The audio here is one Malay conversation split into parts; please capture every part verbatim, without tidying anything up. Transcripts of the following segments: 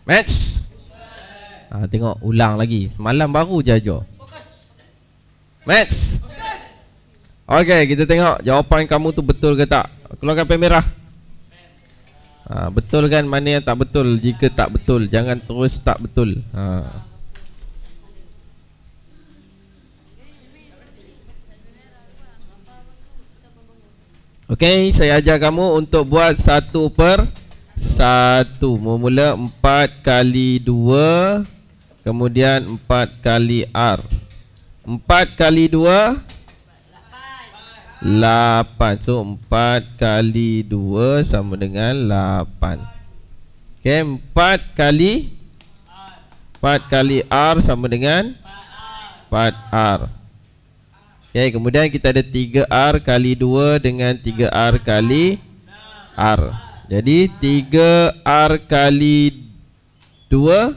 Maths. Ha, tengok ulang lagi. Malam baru je ajar. Maths. Okey, kita tengok jawapan kamu tu betul ke tak. Keluarkan pen merah. Ha, betul kan, mana yang tak betul. Jika tak betul, jangan terus tak betul. Ha. Okey, saya ajar kamu untuk buat satu per satu. Mula empat kali dua, kemudian empat kali R. Empat kali dua lapan. So empat kali dua sama dengan lapan. Okey, empat kali empat kali R sama dengan empat R. Okey, kemudian kita ada tiga R kali dua dengan tiga R kali R. Jadi tiga R kali dua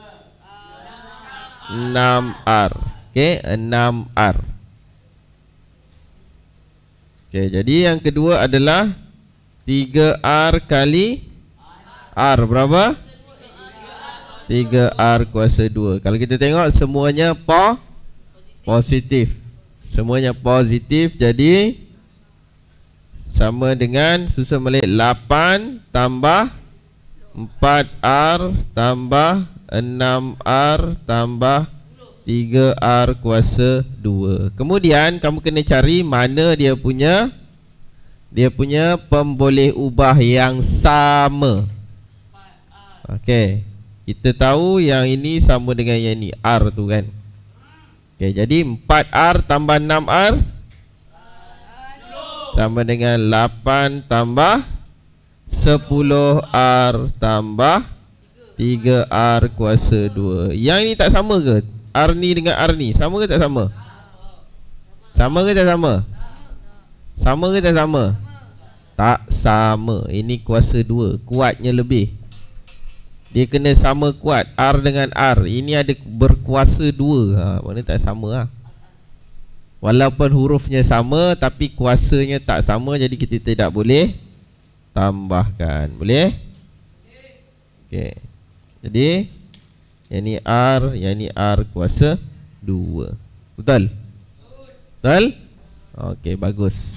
enam R. Okey, enam R. Okey, jadi yang kedua adalah tiga R kali R. Berapa? tiga R kuasa dua. Kalau kita tengok semuanya po positif. Semuanya positif, jadi sama dengan susun balik lapan tambah empat R tambah enam R tambah tiga R kuasa dua. Kemudian kamu kena cari mana dia punya Dia punya pemboleh ubah yang sama. Okey, kita tahu yang ini sama dengan yang ini, R tu kan. Okey, jadi empat R tambah enam R sama dengan lapan tambah sepuluh R tambah tiga R kuasa dua. Yang ini tak sama ke? R ni dengan R ni sama ke tak sama? Sama ke tak sama? Sama ke tak sama? Tak sama. Ini kuasa dua, kuatnya lebih. Dia kena sama kuat, R dengan R. Ini ada berkuasa dua. Ha, mana tak sama lah. Walaupun hurufnya sama, tapi kuasanya tak sama. Jadi kita tidak boleh tambahkan. Boleh? Okey. Jadi yang ni R, yang ni R kuasa dua. Betul? Betul? Okey, bagus.